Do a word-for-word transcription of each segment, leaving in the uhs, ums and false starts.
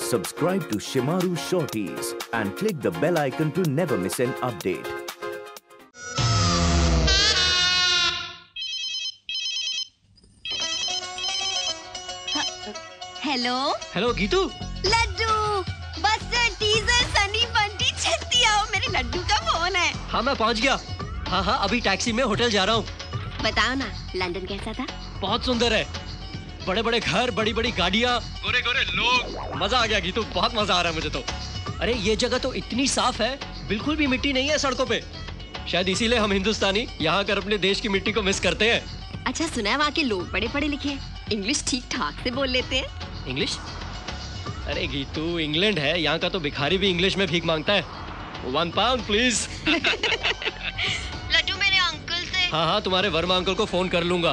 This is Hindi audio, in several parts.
Subscribe to Shemaroo Shorties and click the bell icon to never miss an update. Hello hello Geetu. Laddu buster teaser Sunny Bunty छत्ती आओ, मेरे लड्डू का फोन है। हाँ मैं पहुंच गया। हाँ हाँ अभी टैक्सी में होटल जा रहा हूँ। बताओ ना लंदन कैसा था? बहुत सुंदर है, बड़े बड़े घर, बड़ी बड़ी गाड़ियाँ, गोरे गोरे लोग, मजा आ गया गीतू, बहुत मजा आ रहा है मुझे तो। अरे ये जगह तो इतनी साफ है, बिल्कुल भी मिट्टी नहीं है सड़कों पे। शायद इसीलिए हम हिंदुस्तानी यहाँ कर अपने देश की मिट्टी को मिस करते हैं। अच्छा सुना है वहाँ के लोग बड़े पढ़े लिखे हैं, इंग्लिश ठीक ठाक से बोल लेते हैं। इंग्लिश? अरे गीतू इंग्लैंड है, यहाँ का तो भिखारी भी इंग्लिश में भीख मांगता है। One pound please. लड्डू मेरे अंकल से। हाँ हाँ तुम्हारे वर्मा अंकल को फोन कर लूंगा।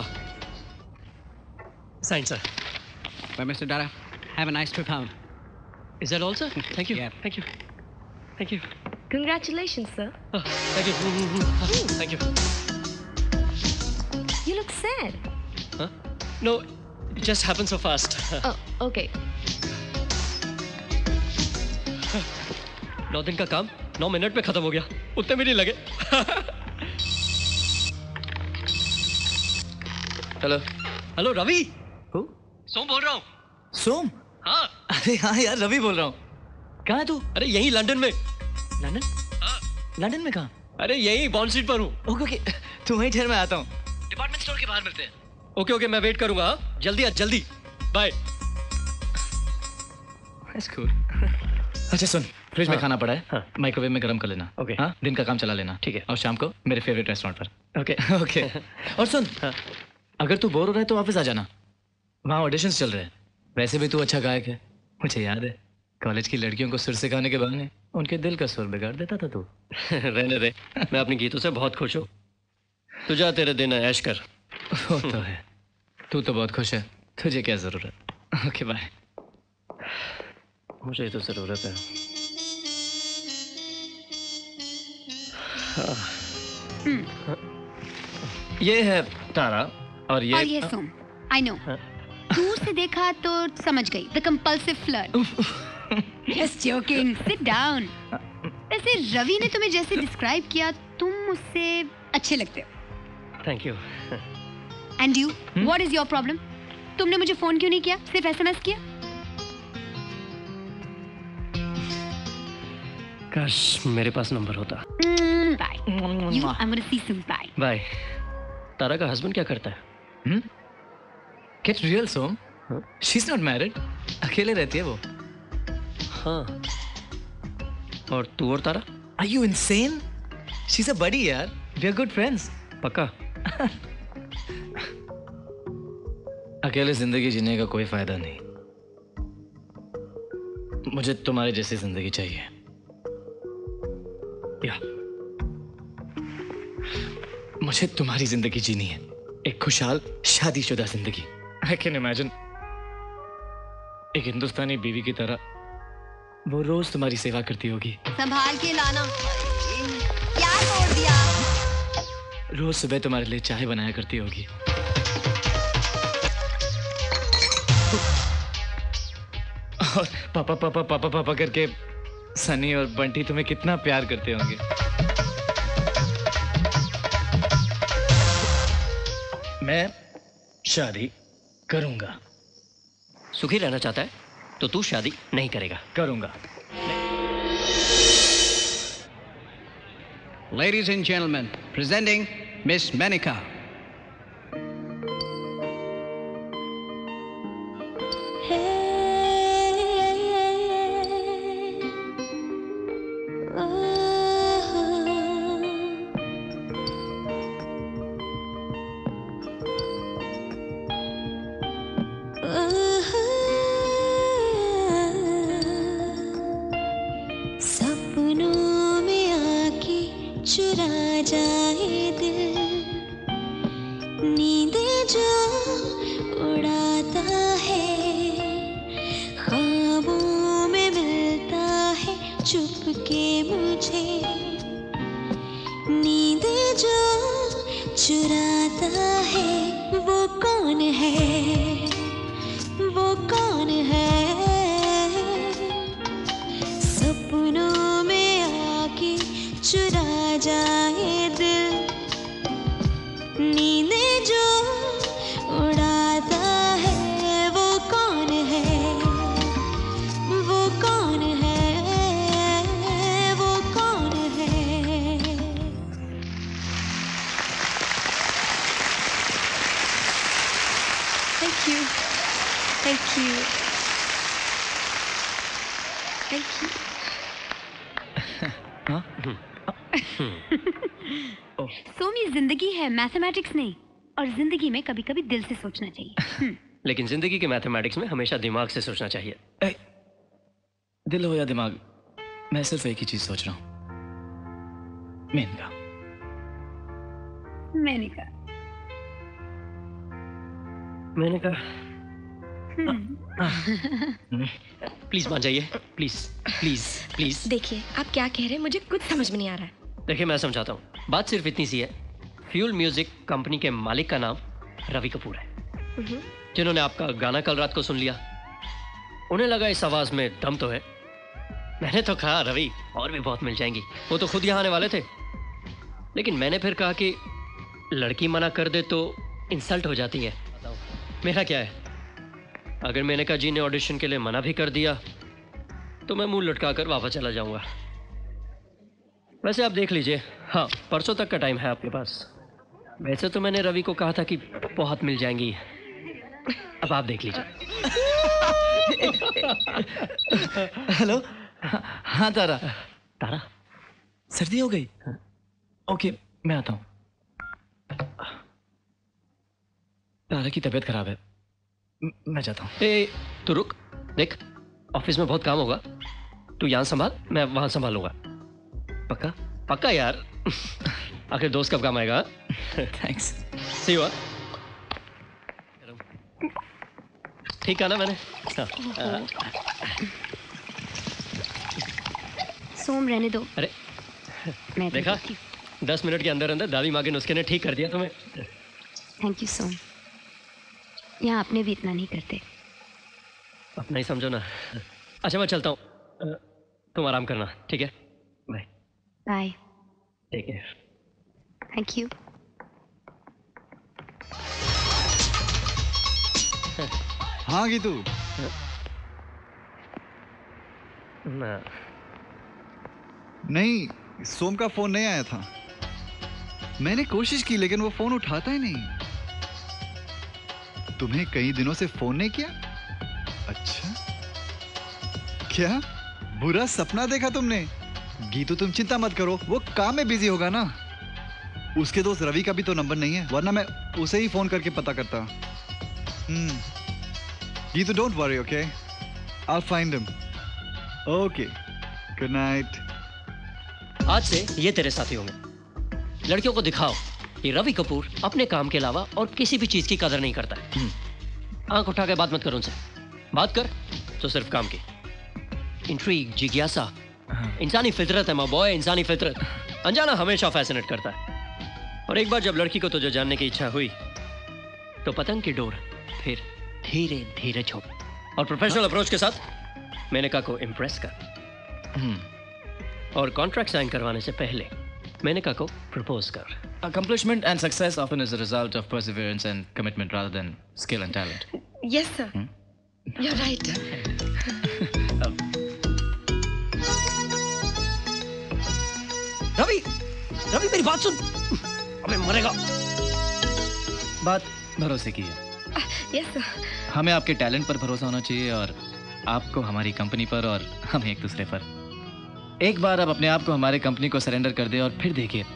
Sign sir. Bye, Mister Datta. Have a nice trip home. Is that all, sir? Thank you. Yeah. Thank you. Thank you. Congratulations, sir. Oh, thank you. Thank you. You look sad. Huh? No, it just happened so fast. Oh, okay. नौ दिन का काम नौ मिनट में खत्म हो गया, उतने भी नहीं लगे। Hello hello Ravi. Who? Som बोल रहा हूँ। सोम? हाँ। अरे हाँ यार रवि बोल रहा हूँ। कहाँ है तू? अरे यहीं लंदन में। लंदन? हाँ। लंदन में कहाँ? अरे यहीं बॉन्ड स्ट्रीट पर हूँ। ओके ओके तू वहीं ठहर, मैं आता हूँ। डिपार्टमेंट स्टोर के बाहर मिलते हैं। ओके ओके मैं वेट करूँगा। हाँ जल्दी आ जल्दी। बाय। That's cool. अच्छा सुन, फ्रिज में हाँ। खाना पड़ा है, हाँ। माइक्रोवेव में गर्म कर लेना। ओके। हाँ दिन का काम चला लेना। ठीक है। और शाम को मेरे फेवरेट रेस्टोरेंट पर। Okay okay. और सुन, हाँ। अगर तू बोर हो रहा है तो वापस आ जाना, वहाँ ऑडिशंस चल रहे हैं। वैसे भी तू अच्छा गायक है, मुझे याद है कॉलेज की लड़कियों को सुर सिखाने के बहाने उनके दिल का सुर बिगाड़ देता था तू। रहने दे, मैं अपनी गीतों से बहुत खुश हूँ। तू जा, तेरे दिन है, ऐश कर। वो तो है, तू तो बहुत खुश है, तुझे क्या जरूरत। Okay bye. मुझे तो जरूरत है। हाँ। ये है तारा और ये और ये सोम। आई नो, दूर से देखा तो समझ गई, the compulsive flirt. Just joking, sit down. वैसे रवि ने तुम्हें जैसे डिस्क्राइब किया, तुम मुझसे अच्छे लगते हो। Thank you. And you, what is your problem? तुमने मुझे फोन क्यों नहीं किया, सिर्फ एसएमएस किया? काश मेरे पास नंबर होता। Bye. You, I am gonna see some bye. Bye. Tara का हस्बैंड क्या करता है? हम्म? Get real, Som. Huh? She's not married. अकेले रहती है वो। हाँ। और तू और तारा? Are you insane? She's a buddy यार. We are good friends. पक्का? अकेले जिंदगी जीने का कोई फायदा नहीं। मुझे तुम्हारे जैसी जिंदगी चाहिए। या मुझे तुम्हारी जिंदगी जीनी है, एक खुशहाल शादीशुदा जिंदगी। I can imagine एक हिंदुस्तानी बीवी की तरह वो रोज तुम्हारी सेवा करती होगी। संभाल के लाना। क्या तोड़ दिया? रोज सुबह तुम्हारे लिए चाय बनाया करती होगी। और पापा पापा पापा पापा करके सनी और बंटी तुम्हें कितना प्यार करते होंगे। मैं शादी करूंगा। सुखी रहना चाहता है तो तू शादी नहीं करेगा। करूंगा। Ladies and gentlemen, presenting Miss Menika. सपनों में आके चुरा जाए दिल, नींदें जो उड़ाता है, ख्वाबों में मिलता है चुपके मुझे, नींदें जो चुराता है, वो कौन है, वो कौन है? you. Thank you. हाँ? सोम, ये जिंदगी है, मैथमेटिक्स नहीं। और जिंदगी में कभी कभी दिल से सोचना चाहिए। लेकिन जिंदगी के मैथमेटिक्स में हमेशा दिमाग से सोचना चाहिए। ए, दिल हो या दिमाग, मैं सिर्फ एक ही चीज सोच रहा हूँ, मेनका। मैंने कहा मैंने कहा प्लीज मान जाइए, प्लीज प्लीज प्लीज। देखिए आप क्या कह रहे हैं, मुझे कुछ समझ में नहीं आ रहा है। देखिए मैं समझाता हूँ, बात सिर्फ इतनी सी है। फ्यूल म्यूजिक कंपनी के मालिक का नाम रवि कपूर है, जिन्होंने आपका गाना कल रात को सुन लिया। उन्हें लगा इस आवाज में दम तो है। मैंने तो कहा रवि और भी बहुत मिल जाएंगी, वो तो खुद यहाँ आने वाले थे। लेकिन मैंने फिर कहा कि लड़की मना कर दे तो इंसल्ट हो जाती है। मेरा क्या है, अगर मेनका जी ने ऑडिशन के लिए मना भी कर दिया तो मैं मुंह लटका कर वापस चला जाऊंगा। वैसे आप देख लीजिए, हाँ परसों तक का टाइम है आपके पास। वैसे तो मैंने रवि को कहा था कि बहुत मिल जाएंगी, अब आप देख लीजिए। हेलो, हाँ तारा। तारा, सर्दी हो गई? ओके मैं आता हूँ। तारा की तबीयत खराब है, मैं जाता हूँ। ए तू रुक, देख ऑफिस में बहुत काम होगा, तू यहाँ संभाल, मैं वहां संभालूंगा। पक्का पक्का यार। आखिर दोस्त कब काम आएगा? थैंक्स। सी हुआ ठीक है ना मैंने? हाँ। सोम रहने दो। अरे मैं देखा, दस मिनट के अंदर अंदर दादी माँ के नुस्खे ने ठीक कर दिया तुम्हें। Thank you Som. यहाँ अपने भी इतना नहीं करते। अपना ही समझो ना। अच्छा मैं चलता हूँ, तुम आराम करना, ठीक है? Bye bye. Take care. Thank you. हाँ गीतू। ना नहीं, सोम का फोन नहीं आया था। मैंने कोशिश की लेकिन वो फोन उठाता ही नहीं। तुम्हें कई दिनों से फोन नहीं किया? अच्छा, क्या बुरा सपना देखा तुमने? गीतू तुम चिंता मत करो, वो काम में बिजी होगा ना। उसके दोस्त रवि का भी तो नंबर नहीं है, वरना मैं उसे ही फोन करके पता करता। Hmm Geetu don't worry, okay, I will find him. Okay, good night. आज से ये तेरे साथी होंगे। लड़कियों को दिखाओ कि रवि कपूर अपने काम के अलावा और किसी भी चीज की कदर नहीं करता है। आंख उठा के बात मत कर उनसे, बात कर तो सिर्फ काम की। इंट्रीग, जिज्ञासा इंसानी फितरत है माय बॉय, इंसानी फितरत। अनजाना हमेशा फैसिनेट करता है। और एक बार जब लड़की को तुझे जानने की इच्छा हुई तो पतंग की डोर फिर धीरे धीरे छोड़ और प्रोफेशनल अप्रोच के साथ मेनका को इम्प्रेस कर। और कॉन्ट्रैक्ट साइन करवाने से पहले मेनका को प्रपोज कर। Accomplishment and success often is a result of perseverance and commitment rather than skill and talent. Yes sir. Hmm? You're right. Ravi, Ravi मेरी बात सुन। अबे मरेगा। बात भरोसे की है। Yes sir. हमें आपके टैलेंट पर भरोसा होना चाहिए और आपको हमारी कंपनी पर और हम एक दूसरे पर। एक बार आप अपने आप को हमारे कंपनी को सरेंडर कर दे और फिर देखिए।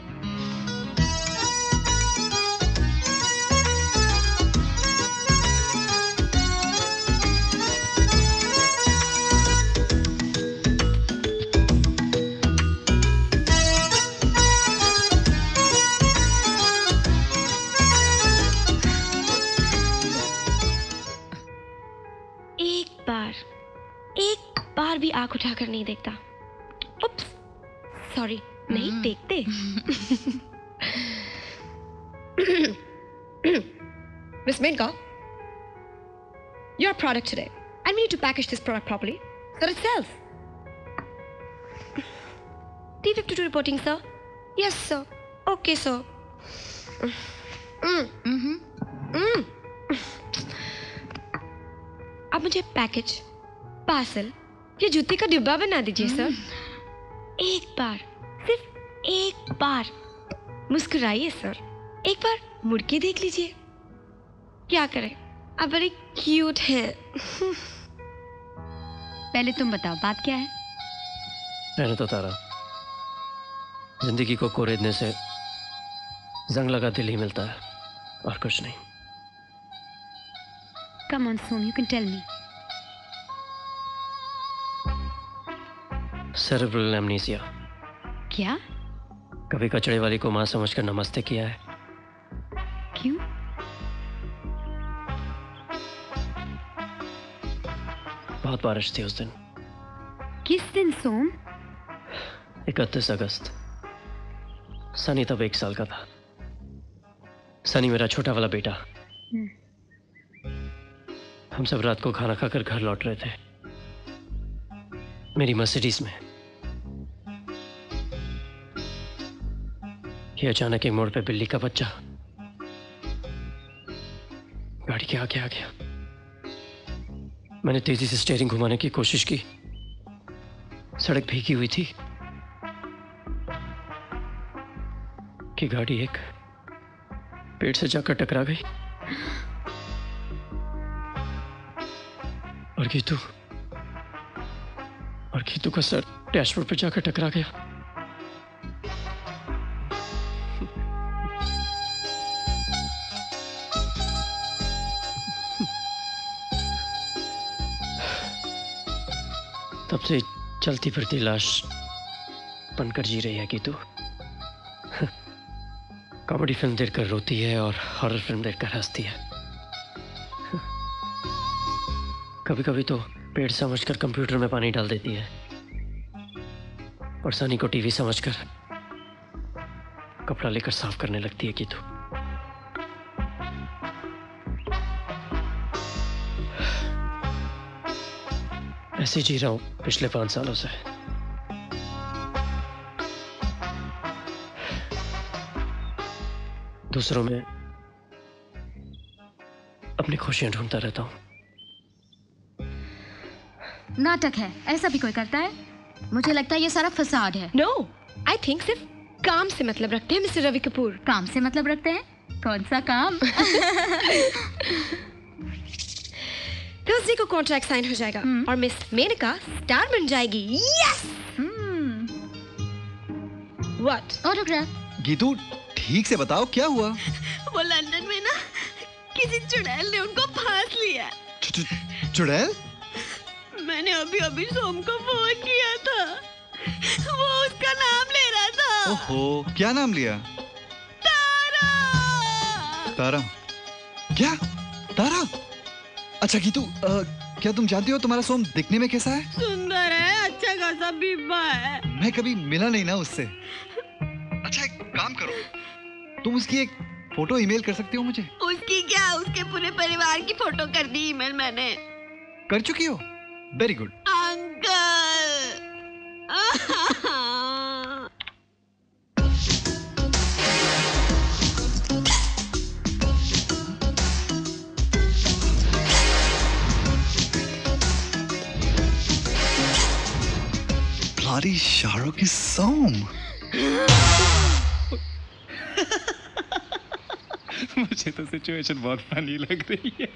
भी आंख उठाकर नहीं देखता। उप्स, सॉरी, नहीं देखते। Miss Menka, you're a product today, and we need to package this product properly so that it sells. T fifty-two reporting, sir. Yes, sir. Okay, sir. Mm. Mm-hmm. Mm. अब मुझे पैकेज, पार्सल या जूते का डिब्बा बना दीजिए सर। एक बार, सिर्फ एक बार मुस्कुराइए सर। एक बार मुड़ के देख लीजिए। क्या करें, अब अरे क्यूट है। पहले तुम बताओ बात क्या है? रहने तो तारा, जिंदगी को कोरेदने से जंग लगा दिल ही मिलता है और कुछ नहीं। Come on, Som, you can tell me. Cerebral amnesia. क्या? कभी कचड़े वाली को मां समझकर नमस्ते किया है। क्यों? बहुत बारिश थी उस दिन। किस दिन सोम? इकतीस अगस्त। सनी तब एक साल का था। सनी मेरा छोटा वाला बेटा। हम सब रात को खाना खाकर घर लौट रहे थे मेरी मर्सिडीज में। ये अचानक एक मोड़ पे बिल्ली का बच्चा गाड़ी के आगे आ गया। मैंने तेजी से स्टीयरिंग घुमाने की कोशिश की। सड़क भीगी हुई थी कि गाड़ी एक पेड़ से जाकर टकरा गई और गीतू और गीतू का सर डैशबोर्ड पे जाकर टकरा गया। तब से चलती फिरती लाश बनकर जी रही है गीतू। कॉमेडी फिल्म देखकर रोती है और हॉरर फिल्म देखकर हंसती है। कभी कभी तो पेड़ समझकर कंप्यूटर में पानी डाल देती है और सनी को टीवी समझकर कपड़ा लेकर साफ करने लगती है गीतू। ऐसे जी रहा हूं पिछले पांच सालों से। दूसरों में अपनी खुशियां ढूंढता रहता हूं। नाटक है, ऐसा भी कोई करता है? मुझे लगता है ये सारा फसाद है। नो, आई थिंक सिर्फ काम से मतलब रखते हैं मिस्टर रवि कपूर। काम से मतलब रखते हैं? कौन सा काम? थर्सडे को कॉन्ट्रैक्ट साइन हो जाएगा और मिस मेनका स्टार बन जाएगी। यस! व्हाट? ऑटोग्राफ। गीतू ठीक से बताओ क्या हुआ? वो लंदन में ना किसी चुड़ैल ने उनको फांस लिया। चुड़ैल? मैंने अभी अभी सोम को फोन किया था, वो उसका नाम ले रहा था। ओहो, क्या नाम लिया? तारा। तारा? क्या? तारा? अच्छा गीतू, क्या तुम जानती हो तुम्हारा सोम दिखने में कैसा है? सुंदर है, अच्छा खासा बीबा है। मैं कभी मिला नहीं ना उससे। अच्छा एक काम करो, तुम उसकी एक फोटो ईमेल कर सकती हो मुझे? उसकी क्या, उसके पूरे परिवार की फोटो कर दी ईमेल मैंने। कर चुकी हो? Very good. Uncle. Bloody Shahrukh की सोम। मुझे तो सिचुएशन बहुत फनी लग रही है।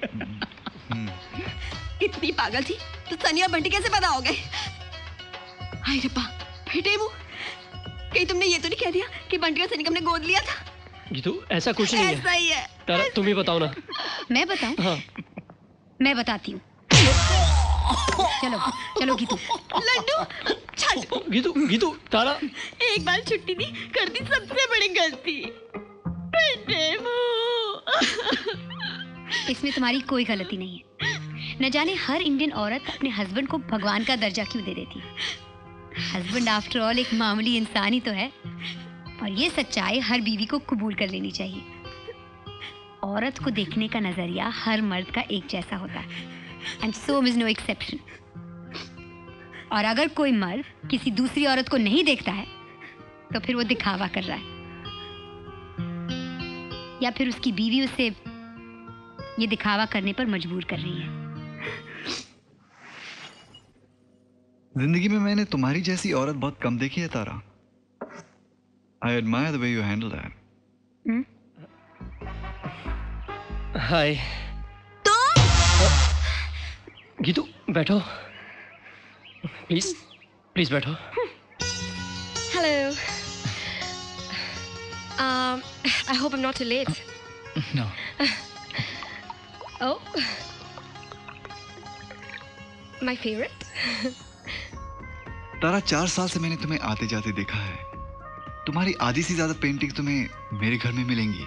इतनी पागल थी तो सनी और बंटी कैसे पैदा हो गए? हाय रब्बा, बेटे मुंह, कहीं तुमने ये तो नहीं कह दिया कि बंटी और सनी को हमने गोद लिया था? गीतू ऐसा कुछ नहीं है। ऐसा ही है। तारा तुम ही बताओ ना। मैं बताऊं? हाँ। मैं बताती हूँ। चलो चलो गीतू। लड्डू छट। गीतू गीतू तारा। एक बार छुट्टी दी, कर दी सबसे बड़ी गलती। बेटे मुंह। इसमें तुम्हारी कोई गलती नहीं है। न जाने हर इंडियन औरत अपने हस्बैंड को भगवान का दर्जा क्यों दे देती है। हस्बैंड आफ्टर ऑल एक मामूली इंसान ही तो है और ये सच्चाई हर बीवी को कबूल कर लेनी चाहिए। औरत को देखने का नजरिया हर मर्द का एक जैसा होता है and Som is no exception. और अगर कोई मर्द किसी दूसरी औरत को नहीं देखता है तो फिर वो दिखावा कर रहा है या फिर उसकी बीवी उसे ये दिखावा करने पर मजबूर कर रही है। जिंदगी में मैंने तुम्हारी जैसी औरत बहुत कम देखी है तारा। I admire the way you handle that. हाय। तुम गीतू बैठो, प्लीज प्लीज बैठो। Hello. Um, I hope I'm not too late. No. Oh. My favorite. Tara, चार साल से मैंने तुम्हें आते जाते देखा है। तुम्हारी आधी से ज्यादा पेंटिंग तुम्हें मेरे घर में मिलेंगी।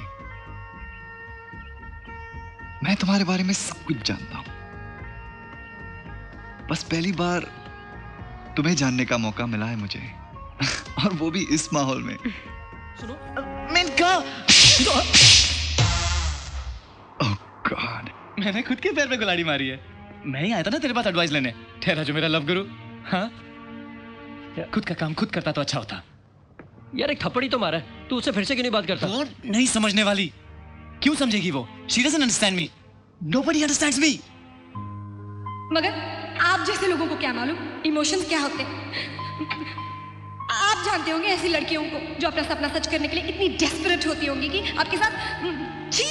मैं तुम्हारे बारे में सब कुछ जानता हूं। बस पहली बार तुम्हें जानने का मौका मिला है मुझे। और वो भी इस माहौल में। सुनो, मेनका! ओह गॉड, मैंने खुद के पैर पे कुल्हाड़ी मारी है। मैं ही आया था ना तेरे पास एडवाइस लेने। ठहरा जो मेरा लव गुरु। हाँ, खुद का काम खुद करता तो अच्छा होता। यार एक थप्पड़ी तो मारा है, तू उससे फिर से क्यों नहीं बात करता? वो नहीं समझने वाली। क्यों समझेगी वो? She doesn't understand me. Nobody understands me. मगर आप जैसे लोगों को क्या मालूम इमोशंस क्या होते हैं। आप जानते होंगे ऐसी लड़कियों को जो अपना सपना सच करने के लिए इतनी डेस्परेट होती होंगी कि आपके साथ छी।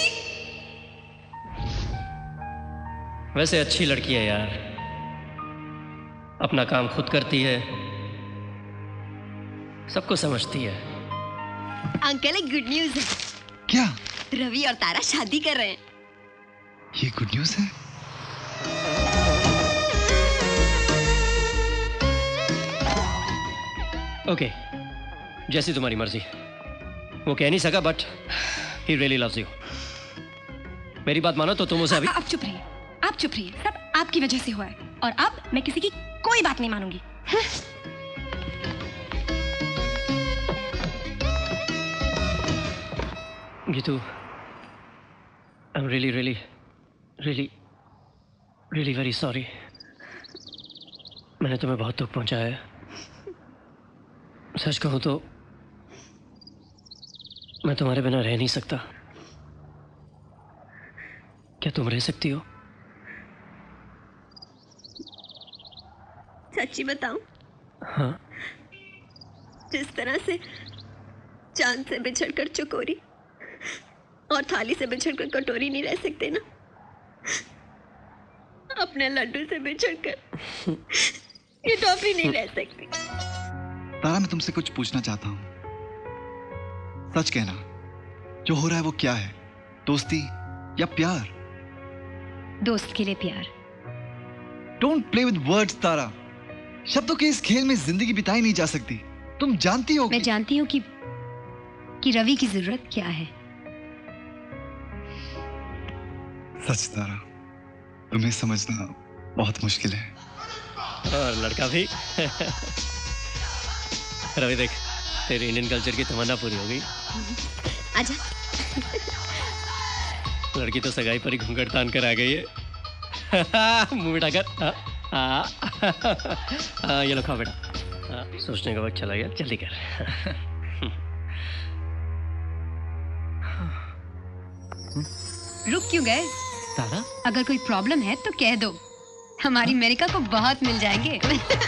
वैसे अच्छी लड़की है यार, अपना काम खुद करती है, सबको समझती है। अंकल एक गुड न्यूज है। क्या? रवि और तारा शादी कर रहे हैं। ये गुड न्यूज है? ओके, जैसी तुम्हारी मर्जी। वो कह नहीं सका but he really loves you. मेरी बात मानो तो तुम उसे अभी। आप चुप रहिए, आप चुप रहिए। सब आपकी वजह से हुआ है और अब मैं किसी की कोई बात नहीं मानूंगी। Geetu, I am really really really really very sorry. मैंने तुम्हें बहुत दुख पहुंचाया है। सच कहूं तो मैं तुम्हारे बिना रह नहीं सकता। क्या तुम रह सकती हो? सच्ची बताऊं? हाँ। जिस तरह से चांद से बिछड़कर चकोरी और थाली से बिछड़कर कटोरी नहीं रह सकते ना, अपने लड्डू से बिछड़कर ये टॉफी नहीं रह सकती। तारा, मैं तुमसे कुछ पूछना चाहता हूं। सच कहना, जो हो रहा है वो क्या है? दोस्ती या प्यार? दोस्त के लिए प्यार। Don't play with words Tara. शब्दों के इस खेल में जिंदगी बिताई नहीं जा सकती। तुम जानती हो मैं कि... जानती हूँ कि कि रवि की जरूरत क्या है। सच तारा, तुम्हें समझना बहुत मुश्किल है। और लड़का भी। रवि देख, तेरी इंडियन कल्चर की तमन्ना पूरी हो गई। आजा। लड़की तो सगाई पर ही घूंघट तान कर आ गई है। मुंह मिठा कर। हाँ, हाँ, ये लो खाओ बेटा। हाँ, सोचने का वक्त चला गया, जल्दी कर। रुक क्यों गए? तारा, अगर कोई प्रॉब्लम है तो कह दो, हमारी अमेरिका को बहुत मिल जाएंगे।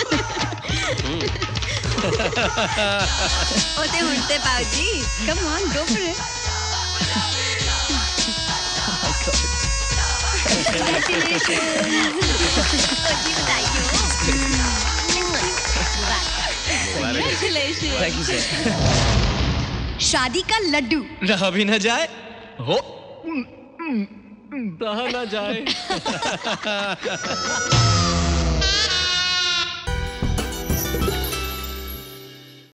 ओते उड़ते पाऊजी, come on, go for it. शादी का लड्डू रहा भी न जाए हो, रहा ना जाए।